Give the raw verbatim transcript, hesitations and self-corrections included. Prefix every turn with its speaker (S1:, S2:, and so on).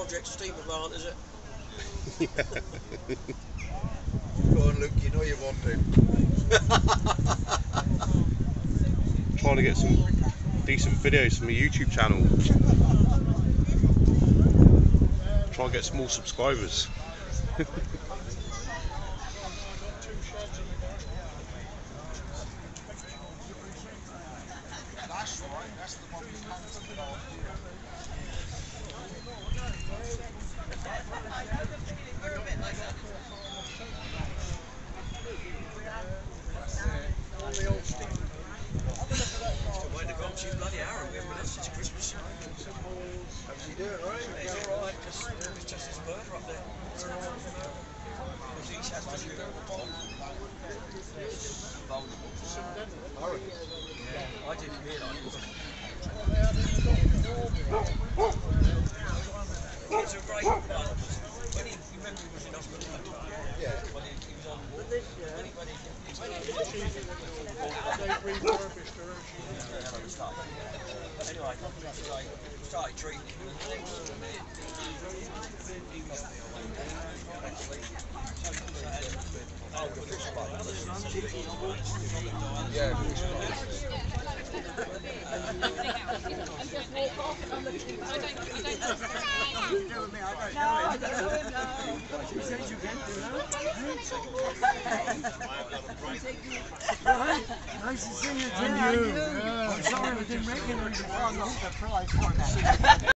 S1: Project Stephen Grant, is it?
S2: Yeah.
S3: Go on, Luke, you know you want to.
S2: Trying to get some decent videos from my YouTube channel. Try and get some more subscribers.
S3: That's right, that's the one we cancelled last year.
S1: On the old stick. Still waiting to go on to you bloody Aaron. We haven't been out since Christmas.
S3: How does he do it, right?
S1: He's alright, just, it's just his bird up there. Because he has to do it.
S3: I reckon.
S1: Yeah, I didn't realise. It's a great one. When he, you remember he was in hospital?
S3: Yeah.
S1: When he, he was on board. When he, when he, when he, anyway, so I started treating him and the next minute he was actually oh, good, it's fine.
S3: Yeah.
S4: Nice to see you too. I'm sorry we didn't recognize you.